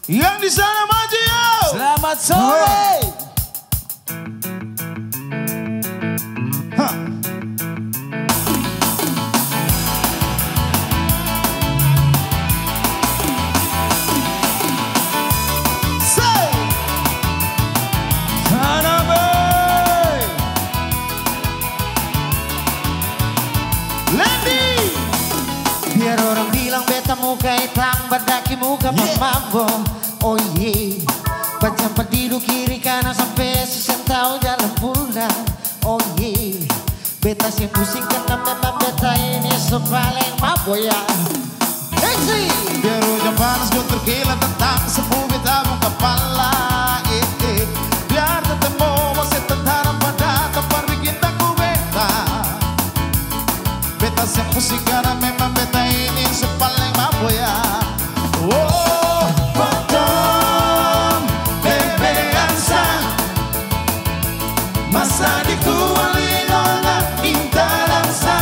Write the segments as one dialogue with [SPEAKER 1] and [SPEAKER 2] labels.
[SPEAKER 1] Yang di sana maju yuk.
[SPEAKER 2] Selamat sore.
[SPEAKER 3] Biar orang bilang beta muka hitam, berdaki muka pemabok. Oh yeah, baca pedidu kiri kanan sampai sesen tahu jalan pulang. Oh yeah, beta sih pusing karena memang beta ini sepaling mabok ya.
[SPEAKER 1] Biar hujan panas gue terkilat tentang sepuh beta muka kepala. Biar ketemu masih tentara pada tempat bikin takut beta. Beta sih pusing karena memang beta ini sepaling mabok ya. Oh, potong bebe ansa masa di kuali nona minta dansa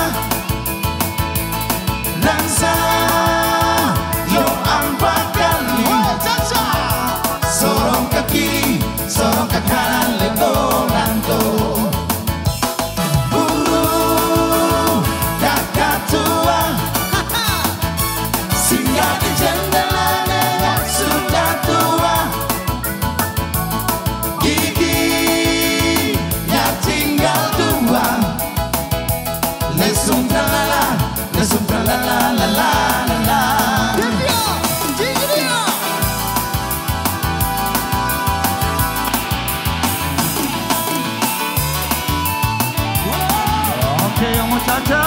[SPEAKER 1] dansa yo empat kali sorong ke kiri sorong ke kanan lendo lanto burung kakak tua singgah di jendela nenek sudah tua giginya tinggal dua lesung tralala lesung tralala la la la la.
[SPEAKER 2] Oke, yang mau caca.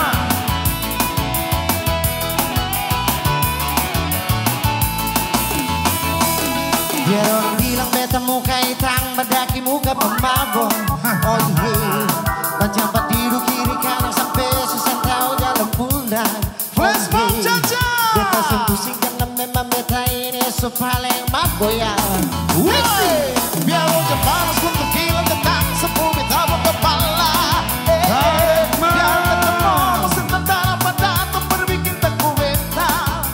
[SPEAKER 3] Biar orang bilang beta muka hitam, berdaki muka pemabok. Oh yeah, baca pedidu kiri kanan sampai sesen tahu jalan pulang.
[SPEAKER 1] Flash mob caca.
[SPEAKER 3] Beta sih pusing karena memang beta ini sepaling mabok ya.
[SPEAKER 1] Biar hujan panas gue terkilat tentang sepuh beta muka kepala. Biar ketemu masih tentara pada tempat bikin takut beta.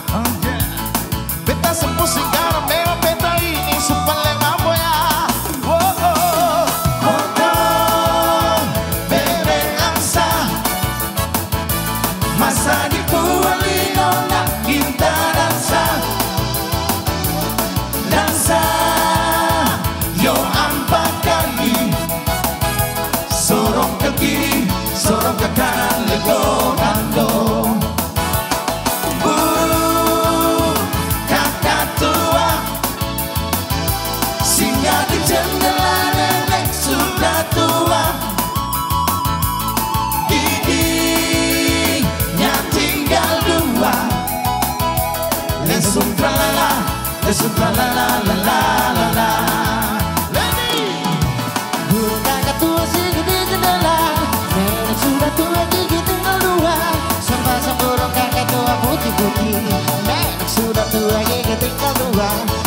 [SPEAKER 1] Beta sih pusing karena memang beta ini sepaling mabok ya. Potong bebe angsa masa di kuali nona minta dansa dansa yo empat kali sorong ke kiri sorong ke kanan lego dando burung kakak tua singgah di jendela nenek sudah tua giginya tinggal dua lesung tralala lesung tralala la la la la.
[SPEAKER 3] Burung kakak tua singgah di jendela, nenek sudah tua gigi tinggal dua. Sepasang burung kakak tua putih-putih, nenek sudah tua gigi tinggal dua.